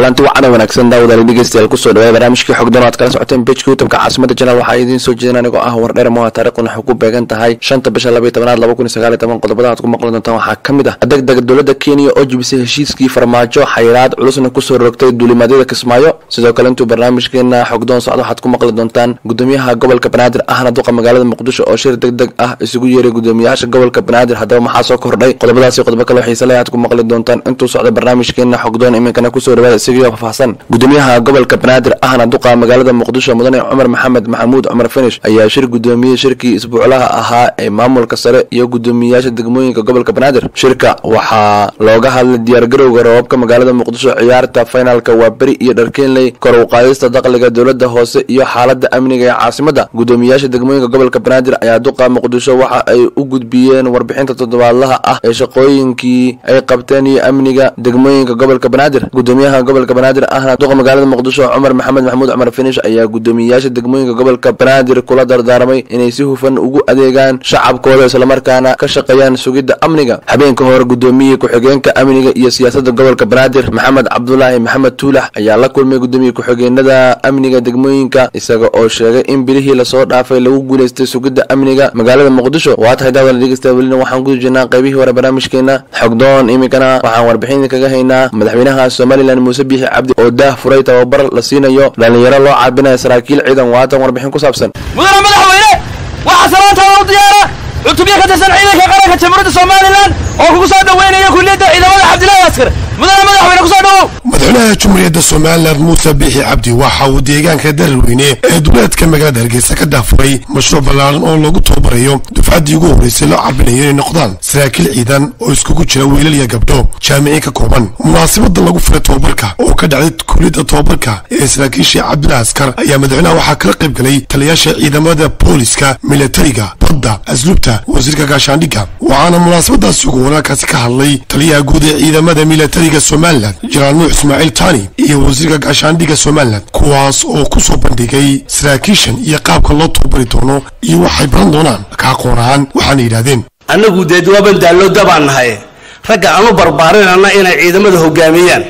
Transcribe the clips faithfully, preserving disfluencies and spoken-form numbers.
kulanti wacan wanaagsan daawada dhegeystayaal ku soo dhawaada barnaamijkii xogdoon aad kala socoteen page youtube-ka caasimada janaal waxaa idiin soo jeedin anigoo ah wardheer moo taariikhuna waxay ku beegan tahay shanta bisha laba iyo tobnaad laba kun iyo sagaal iyo toban qodobada aad ku maqli doontaan waxaa ka mid ah degdeg dowladda Kenya oo jibisay heshiiskii farmaajo xayiraad culusna ku soo rogtay duulimaadada Kismaayo sidoo kale intuu barnaamijkeena xogdoon socdo waxaad ku maqli doontaan gudoomiyaha gobolka Banaadir ahna duqa magaalada Muqdisho oo shir degdeg ah isugu yeeray gudoomiyaasha gobolka Banaadir hadaba maxaa soo kordhay qodobadaas iyo qodobo kale oo xiiso leh aad ku maqli doontaan intuu socdo barnaamijkeena xogdoon iminkana ku soo dhawaada isaga faahfaahsan gudoomiyaha gobolka Banaadir ahna duqa magaalada Muqdisho mudane Cumar Maxamed Maxamuud Cumar Finish ayaa shir gudoomiye shirkii isbuuclaha ahaa ee maamulka sare iyo gudoomiyaasha degmooyinka gobolka Banaadir shirka waxaa looga hadlay diyaar garowga roobka magaalada Muqdisho ciyaarta finalka waa bari iyo dharkeenley kor u qaadista dakhliga dawladda hoose iyo xaaladda amniga ee caasimada gudoomiyaasha degmooyinka gobolka Banaadir ayaa duqa Muqdisho waxa ay u gudbiyeen warbixinta toddobaadlaha ah ee shaqooyinkii ay qabteen iyo amniga degmooyinka gobolka Banaadir gudoomiyaha gobolka Banaadir ahna duqa magaalada Muqdisho Cumar Maxamed Maxamuud Cumar Finish ayaa gudoomiyaasha degmooyinka gobolka Banaadir kula dardaarmay inay si hufan ugu adeegaan shacabkooda isla markaana ka shaqeeyaan sugidda amniga habeenka hore gudoomiye ku-xigeenka amniga iyo siyaasadda gobolka Banaadir Maxamed Cabdullaahi Maxamed Tuulax ayaa la kulmay gudoomiye ku-xigeenada amniga degmooyinka isaga oo sheegay in bilihii la soo dhaafay lagu guuleystay sugidda amniga magaalada Muqdisho waa tahay daawada dhegeystayaal welina waxaan ku jirnaa qaybihii hore barnaamijkeena xogdoon iminkana waxaan warbixin kaga haynaa madaxweynaha Soomaaliland Muuse Biixi Cabdi oo dah furay tababar la siinayo dhalinyaro loo caabinayo saraakiil ciidan waatan warbixin ku saabsan mudane madaxweyne waxa salaanta u diyaara cutubyo ka tirsan ciidanka qaranka jamhuuriyadda Soomaaliland oo kugu soo dhaweynaya kulliyadda ciidamada Cabdilaahi Askar mudane madaxweyne ku soo dhawow madaxweynaha jamhuuriyadda Soomaaliland Muuse Biixi Cabdi waxa uu deegaanka Darweyne ee duleedka magaalada Hargeysa ka daafuray mashruuc ballaaran oo lagu tababarayo dufcadii ugu horeysay loo caabinayo inay noqdaan saraakiil ciidan oo iskugu jira wiilal iyo gabdho jaamiciin ka kooban munaasabada lagu furay tababarka oo ka dhacday kulliyadda tababarka ee saraakiisha Cabdilaahi Askar ayaa madaxweynaha waxa kala qayb galay taliyaasha ciidamada booliska militariga badda asluubta wasiirka gaashaandhigga waxaana munaasabadaasi ugu wanaagkaasi ka hadlay taliyaha guud ee ciidamada militariga Soomaaliland Jeneraal Nuux Ismaaciil Taani iyo wasiirka gaashaandhigga Soomaaliland kuwaas oo ku soo bandhigay saraakiishan iyo qaabka loo tababari doono iyo waxay baran doonaan ka aqoon ahaan waxaana yidhaahdeen annagu dee dawaaban daallo dabaan nahay ragga aanu barbaarinana inay ciidamada hogaamiyaan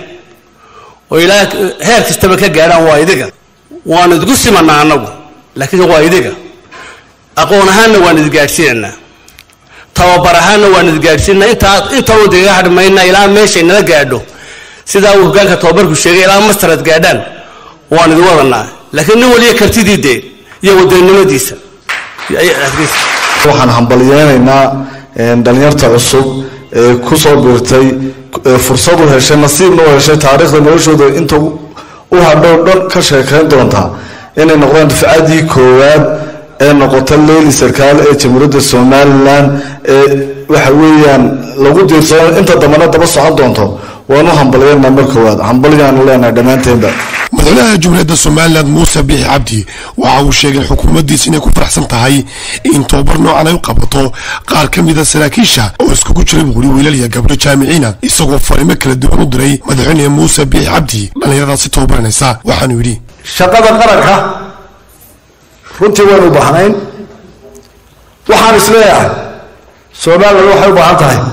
oo ilaa heer kastaba ka gaadhaan waa idiga waan idinku simanaa annagu laakiin waa idiga aqoon ahaanna waan idgaadhsiinanaa tababar ahaanna waan idgaadhsiinanaa intaa inta uu diga hadhmayna ilaa meeshay nala gaadho sidaa uu hoggaanka tababarku sheegay ilaa masterad gaadhaan waan idin wadanaa laakiin nin waliya kartidii dee iyo wadannimadiisa waxaan hambalyeenaynaa dhalinyarta cusub ee ku soo biirtay fursad u heshay nasiibna u heshay taariikhda noloshooda inta u hadhow dhan ka sheekayn doontaa inay noqdaan dufcadii koowaad ee noqota leyli sarkaal ee jamhuuriyadda Soomaaliland ee waxa weeyaan lagu diirsado inta dambana daba socon doonto waanu hambalyeynaa marka koowaad hambalyaanu leenahay dhammaanteedba madaxweynaha jamhuuriyadda Soomaaliland Muuse Biixi Cabdi waxa uu sheegay xukuumaddiisa inay ku faraxsan tahay in tababar noocan ay u qabato qaar ka mid ah saraakiisha oo iskugu jiray buuri wiilal iyo gabdho jaamiciina isagoo fariimo kala duwan u diray madaxweynaha Muuse Biixi Cabdi dhalinyaradaasi tababaranaysa waxaanu yidhi shaqada qaranka runtii waan u baahnayn waxaan isleeyahay Soomaaliland waxay u baahan tahay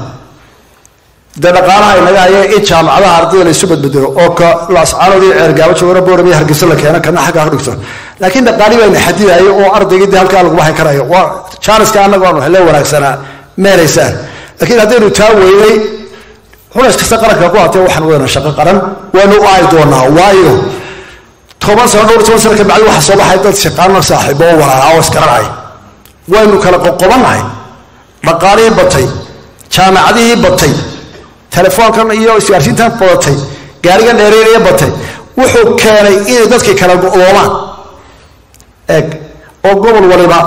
da dhaqaalaha inaga hayay in jaamacadaha ardayda la isu badbadalo oo ka laascaanoodii ceergaabo joogana booramiya Hargeysa la keena kana xagga ka dhigto laakiin dhaqaalihi bayna xadidayo oo ardaygii halka lagu baxay karayo waa chance-ka anagu aanu helay wanaagsanaa meelaysaan laakiin haddii taa weeyay xulays kasta qaranka ku hatay waxaan weynaa shaqo qaran waanu ay doonaa waayo toban sano dhowr toban sano ka bacdi waxa soo baxay dad shaqaano saaxiibo walaalo oo iskaranay waynu kala qoqobanahay dhaqaalihii batay jaamacadihii batay telefoonkan iyo isgaarsiintan badatay gaarigan dheereeya batay wuxuu keenay in dadkii kala go'doomaan eeg oo gobol waliba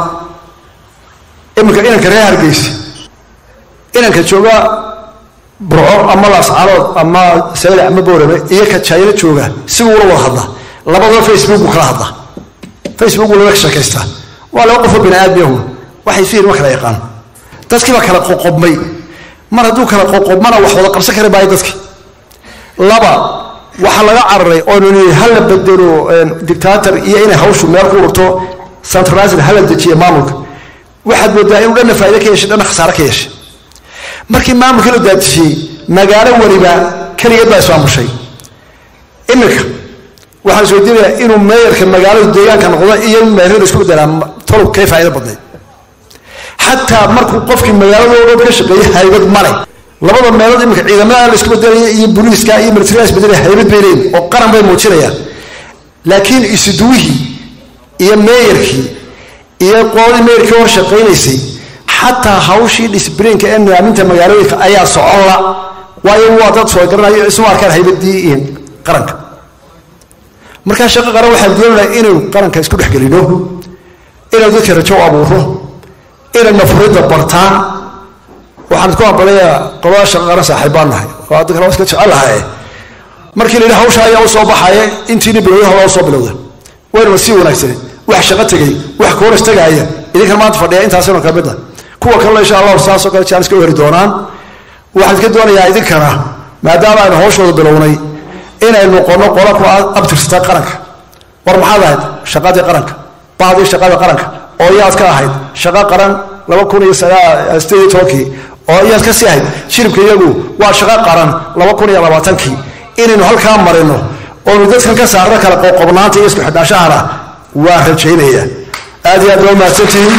imika inanka reer Hargeysa inanka jooga Burco ama Laascaanood ama Soomaaliya ama Boorame iyo ka China jooga si uu wada hadla labadaba Facebook kala hadla Facebook wala shaqeysta wala qof bini'aadmiyahu waxay fiir wax la yaqaan dadkii kala qoqobmay mar hadduu kala qoqobmana wax wada qabsan kara baay dadkii laba waxa laga cararay oo inuu hal bedelo dictator iyo inay hawshu meel ku urto centralized hal dejiye maamulka waxa wada inuu dhan faa'iido ka yeesho dhan khasaare ka yeesho markii maamulka la daadiyay magaalo waliba kaliya baa soo mushay iminka waxaan soo diilayaa inuu meeyarka magaalada deegaanka noqdo iyo meerada isku bedelaa tolow kay faa'iido badnayd xataa markuu qofkii magaalada oo dhan ka shaqeeyay haybad male labada meelood iminka ciidamada la isku bedelaya iyo booliiska iyo militariga is bedelaya haybad bay leeyihiin oo qaran bay muujinayaan laakiin isuduwihii iyo meeyarkii iyo qoodii meeyarkii oo shaqeynaysay xataa hawshii disbrinka ee nidaaminta magaalooyinka ayaa socon la waayo waa dad soo garanayo isma arkaan haybadii qaranka markaa shaqo qaran waxaan doonaynaa inaynu qaranka isku dhex gelino inaynu dadka rajo u abuuro inay nafurida bartaan waxaan ku aqbalayaa qolada shaqo qaran saaxiib baan nahay oo dadka la iska jecel lahay markii la yidhi hawsha ayaa u soo baxaya intiina bilowday hawaa soo bilowda wayna sii wanaagsanay wax shaqo tegay wax ka hor istagaaya idinkan maanta fadhiya intaasina ka mid ah kuwa kale insha Allah saasoo kale chance ka hori doonaan waxaan ka doonayaa idinkana maadaama aynu hawshooda bilownay inay noqono qola ku abtirsata qaranka war maxaad ahayd shaqadii qaranka baadii shaqada qaranka oo yaad ka ahayd shaqo qaran laba kun iyo sideed iyo toban oo yaad ka sii ahayd shiribka iyagu waa shaqo qaran laba kun iyo labaatan inaynu halkaa marino oo dadkan ka saarno kala qoqobnaanta iyo isku xidhaashahana waa rajaynaya aad iyo aad loo mahadsantihiin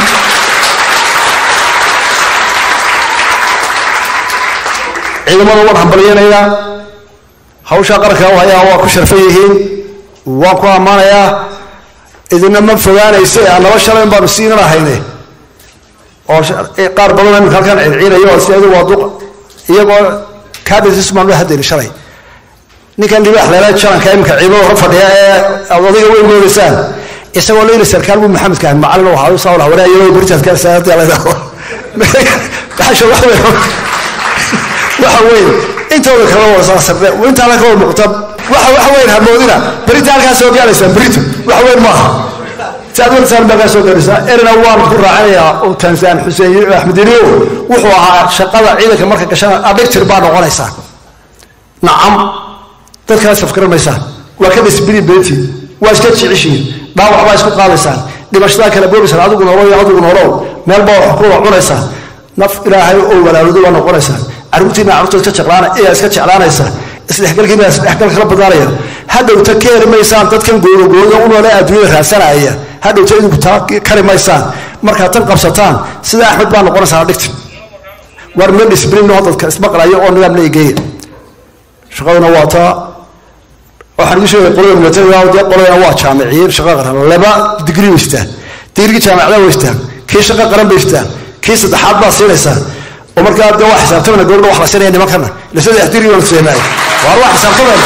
ciidamada waan hambalyeynaya hawsha qaranka waaya waa ku sharfan yihiin waan ku ammaanayaa idina ma fogaanaysa anaba shalay baanu siinan ahayne oo qaar badan imika halkan ciidciinayo oo sideedu waa duq iyagoo kaadisman la hadeen shalay ninkan libaax leeyahay jaranka imika ciidamada hor fadhiya ee odayga weyn moodaysaan isagoo leeyahay sarkaal buu maxamed kaan macallin oo hawsa wala wareeyo baritas ka saartay la yiraahdo taasho wax weyn waxa weyn intooda kala wada saartay inta la kala muuqata waxa waxa weyn hamoodina baritalka soo gaalaysa barito waxa weyn ma aha taadun saan baga soo gaaraysa erina waan ku raacaya oo Tanzaan Xuseen Ahmed Iliyo wuxuu ahaa shaqada ciidanka marka gashana adictir baa noqonaysa nacam dadka safkar maysan waa ka disbiri beeti waa iska jicishii dhaawac baa isku qaadaysan dhibashada kala boobisaan adigu nooloo iyo adigu nooloo meel baa wax ku cunaysa naf ilaahay oo walaaladu waa noqonaysa arrintii macruufta ka jeclaana ee iska jeclaanaysa isdhexgalkiina isdhexgal kala badalaya hadhow ta keer maysaan dadkan gooyo gooyo u noolaa adduunka raasanaya hadhow ta idinku taa kari maysaan marka tan qabsataan sida Axmed baa noqonaysa dhigti war meel discipline oo dadka ismaqlayo oo nidaam leeyahay shaqaduna waa taa waxaan u sheegay qolada militariga oo qolada waa jaamiciin shaqo qaran laba degree wistaan degree jaamacada wistaan kii shaqo qaran wistaan kii saddexaad baa siinaysa oo markaa dad wax xisaabtana gobol wax la siinay nimankana la saddex degree oo siinay waa wax xisaabtana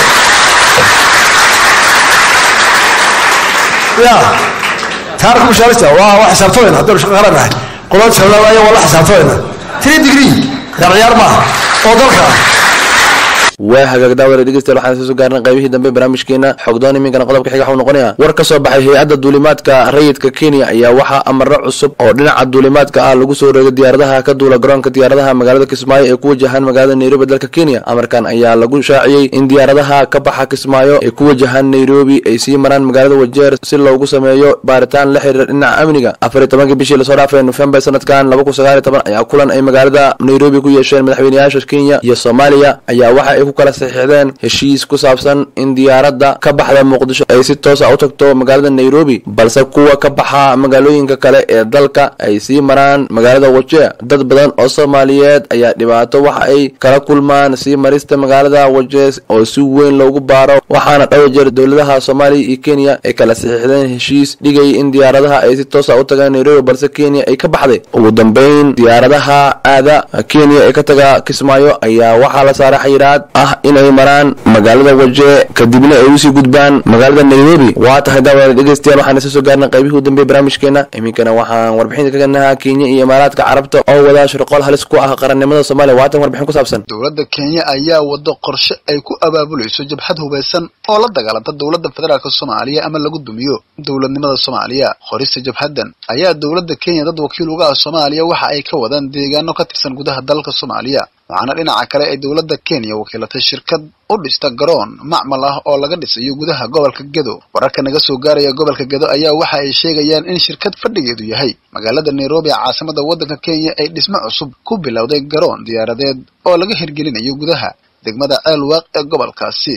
ya taariikh mushaarista waa wax xisaabtana hadda shaqo qaran ah qolada jaamacada ayaa wala xisaabtana three degree ciyaar ma oo dalka waa hagaag daawada dhegeystayaal waxaan soo gaarnay qaybihii dambe barnaamijkeena xogdoon iminkana qodobka xiga waxa uu noqonayaa war ka soo baxay hay'adda duulimaadka rayidka Kenya ayaa waxa amarro cusub oo dhinaca duulimaadka ah lagu soo roogay diyaaradaha ka duula garoonka diyaaradaha magaalada Kismaayo ee ku wajahan magaalada Nairobi dalka Kenya amarkan ayaa lagu shaaciyay in diyaaradaha ka baxa Kismaayo ee ku wajahan Nairobi ay sii maraan magaalada Wajeer si loogu sameeyo baaritaan la xiriir dhinaca amniga afar iyo toban bishii la soo dhaafay November sanadkan laba kun sagaal iyo toban ayaa kulan ay magaalada Nairobi ku yeesheen madaxweynayaasha Kenya iyo Soomaaliya ayaa waxa ku kala saxiixdeen heshiis ku saabsan in diyaaradda ka baxda Muqdisho ay si toos ah u tagto magaalada Nairobi balse kuwa ka baxa magaalooyinka kale ee dalka ay sii maraan magaalada Wajeer dad badan oo Soomaaliyeed ayaa dhibaato waxa ay kala kulmaan sii marista magaalada Wajeer oo si weyn loogu baaro waxaana dhowr jeer dawladaha Soomaaliya iyo Kenya ay kala saxiixdeen heshiis dhigay in diyaaradaha ay si toos ah u tagaan Nairobi balse Kenya ay ka baxday ugu dambeyn diyaaradaha aada Kenya ee ka taga Kismaayo ayaa waxa la saaray xayiraad ah inay maraan magaalada Wajeer kadibna ay u sii gudbaan magaalada Nairobi waa tahay daawada dhegeystayaal waxaan soo gaarnay qaybihii u dambeeyay barnaamijkeena iminkana waxaan warbixin ka ganaha Kenya iyo Imaaraadka Carabta oo wada shirqool halis ku ah qarannimada Soomaaliya waa tan warbixin ku saabsan dawladda Kenya ayaa wado qorshe ay ku abaabulayso jabhad hubeysan oo la dagaalanta dawladda federaalka Soomaaliya ama lagu dumiyo dawladnimada Soomaaliya qorista jabhadan ayaa dawladda Kenya dad wakiil uga ah Soomaaliya waxa ay ka wadaan deegaano ka tirsan gudaha dalka Soomaaliya waxaana dhinaca kale ay dawladda Kenya wakiilatay shirkad u dhista garoon macmal ah oo laga dhisayo gudaha gobolka Gedo wararka naga soo gaaraya gobolka Gedo ayaa waxa ay sheegayaan in shirkad fadhigeedu yahay magaalada Nairobi caasimada waddanka Kenya ay dhismo cusub ku bilowday garoon diyaaradeed oo laga hirgelinayo gudaha degmada Elwaq ee gobolkaasi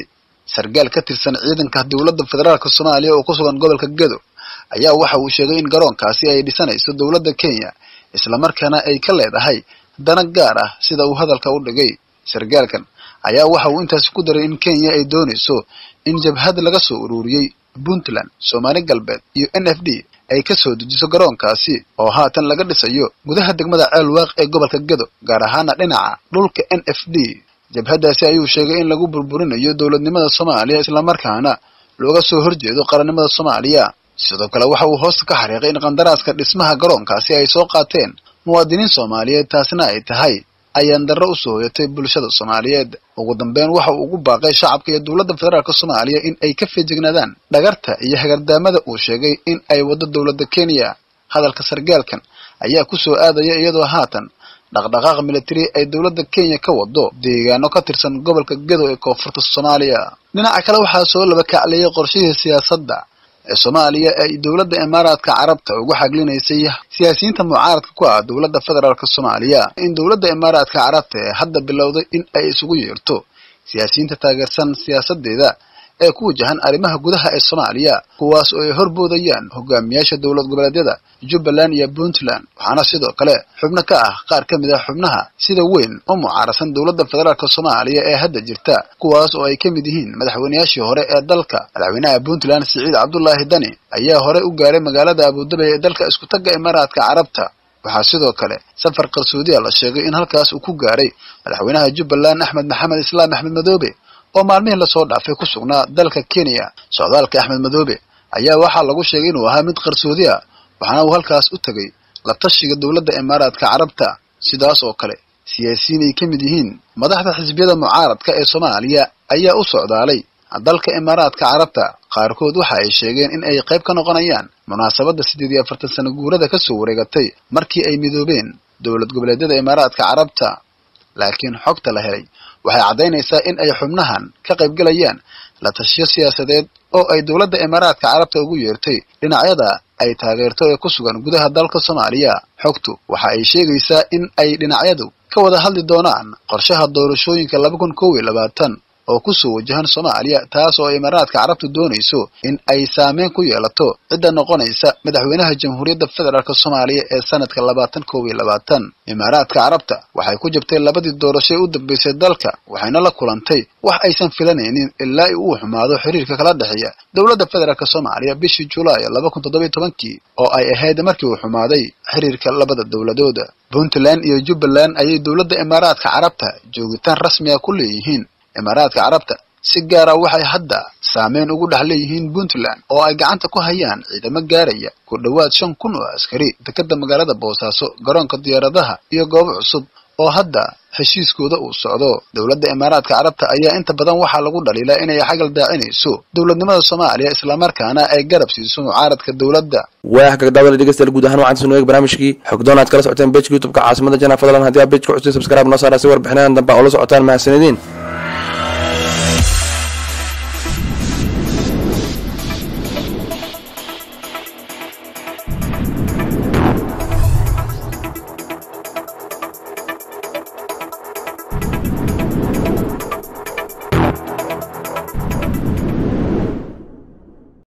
sargaal ka tirsan ciidanka dowladda federaalka Soomaaliya oo ku sugan gobolka Gedo ayaa waxa uu sheegay in garoonkaasi ay dhisanayso dowladda Kenya isla markaana ay ka leedahay dana gaar ah sida uu hadalka u dhigay. sargaalkan ayaa waxa uu intaas ku daray in Kenya ay doonayso in jabhad laga soo ururiyay Puntland, Soomaali Galbeed iyo N F D ay ka soo dejiso garoonkaasi oo haatan laga dhisayo gudaha degmada Ceelwaaq ee gobolka Gedo gaar ahaan dhinaca dhulka N F D. jabhadaasi ayuu sheegay in lagu burburinayo dowladnimada Soomaaliya isla markaana looga soo horjeedo qaranimada Soomaaliya. sidoo kale waxa uu hoos ka xariiqay in qandaraaska dhismaha garoonkaasi ay soo qaateen muwaadiniin Soomaaliyeed taasna ay tahay ayaan darro u soo hoyatay bulshada Soomaaliyeed. ugu dambeyn waxa uu ugu baaqay shacabka iyo dowladda federaalka Soomaaliya in ay ka feejignaadaan dhagarta iyo hagardaamada uu sheegay in ay wado dowladda Kenya. hadalka sargaalkan ayaa ku soo aadaya iyadoo haatan dhaqdhaqaaq military ay dowladda Kenya ka wado deegaano ka tirsan gobolka Gedo ee koonfurta Soomaaliya. dhinaca kale waxaa soo laba kacliyay qorshihii siyaasadda ee Soomaaliya ay dowladda Imaaraadka Carabta ugu xaglinaysay siyaasiyiinta mucaaradka ku ah dowladda federaalka Soomaaliya. in dowladda Imaaraadka Carabta ee hadda bilowday in ay isugu yeerto siyaasiyiinta taageersan siyaasadeeda ee ku wajahan arrimaha gudaha ee Soomaaliya kuwaas oo ay horboodayaan hogaamiyaasha dowlad goboleedyada Jubbaland iyo Puntland. waxaana sidoo kale xubno ka ah qaar ka mid ah xubnaha sida weyn oo mucaarsan dowladda federaalka Soomaaliya ee hadda jirta kuwaas oo ay ka mid yihiin madaxweynayaashii hore ee dalka. madaxweynaha Puntland Siciid Cabdullaahi Dani ayaa hore u gaaray magaalada Abu Dhabi ee dalka isku tagga Imaaraadka Carabta. waxaa sidoo kale safar qarsoodi ah la sheegay in halkaas uu ku gaaray madaxweynaha Jubbaland Axmed Maxamed Islaam Axmed Madoobe oo maalmihii la soo dhaafay ku sugnaa dalka Kenya. socdaalka Axmed Madoobe ayaa waxaa lagu sheegay inuu ahaa mid qarsoodi ah waxaana uu halkaas u tagay la tashiga dowladda Imaaraadka Carabta. sidaas oo kale siyaasiyiin ay ka mid yihiin madaxda xisbiyada mucaaradka ee Soomaaliya ayaa u socdaalay dalka Imaaraadka Carabta. qaarkood waxa ay sheegeen in ay qayb ka noqonayaan munaasabadda siddeed iyo afartan sano guurada ka soo wareegatay markii ay midoobeen dowlad goboleedyada Imaaraadka Carabta. laakiin xogta la helay waxay caddaynaysaa in ay xubnahan ka qayb galayaan la tashiyo siyaasadeed oo ay dowladda Imaaraadka Carabta ugu yeertay dhinacyada ay taageerto ee ku sugan gudaha dalka Soomaaliya. xogtu waxa ay sheegaysaa in ay dhinacyadu ka wada hadli doonaan qorshaha doorashooyinka laba kun kow iyo labaatan oo ku soo wajahan Soomaaliya taas oo Imaaraadka Carabtu doonayso in ay saameyn ku yeelato cidda noqonaysa madaxweynaha Jamhuuriyadda Federaalka Soomaaliya ee sanadka labaatan kow iyo labaatan. Imaaraadka Carabta waxay ku jabtay labadii doorasho ee u dambeysay dalka waxayna la kulantay wax aysan filanaynin ilaa uu xumaado xiriirka kala dhaxeeya dowladda Federaalka Soomaaliya bishii Juulaay laba kun toddoba iyo toban oo ay ahayd markii uu xumaaday xiriirka labada dowladood. Puntland iyo Jubbaland ayay dowladda Imaaraadka Carabta joogitaan rasmi ah ku leeyihiin. Imaaraadka Carabta si gaar ah waxay hadda saameyn ugu dhaxleeyihiin Puntland oo ay gacanta ku hayaan ciidamo gaaraya ku dhawaad shan kun oo askari dekedda magaalada Boosaaso, garoonka diyaaradaha iyo goobo cusub oo hadda heshiiskooda uu socdo. dowladda Imaaraadka Carabta ayaa inta badan waxaa lagu dhaliilaa inay xagal daacinayso dowladnimada Soomaaliya isla markaana ay garab siiso mucaaradka dowladda. waa ka daawada dhegeystayaal guud ahaan waxaan soo eegay barnaamijkii xogdoon aad kala socoteen page YouTube-ka caasimada Jana. fadlan haddii aad page ku cusub subscribe noo saara si warbixinadan dambe oo la socotaan mahadsanidin.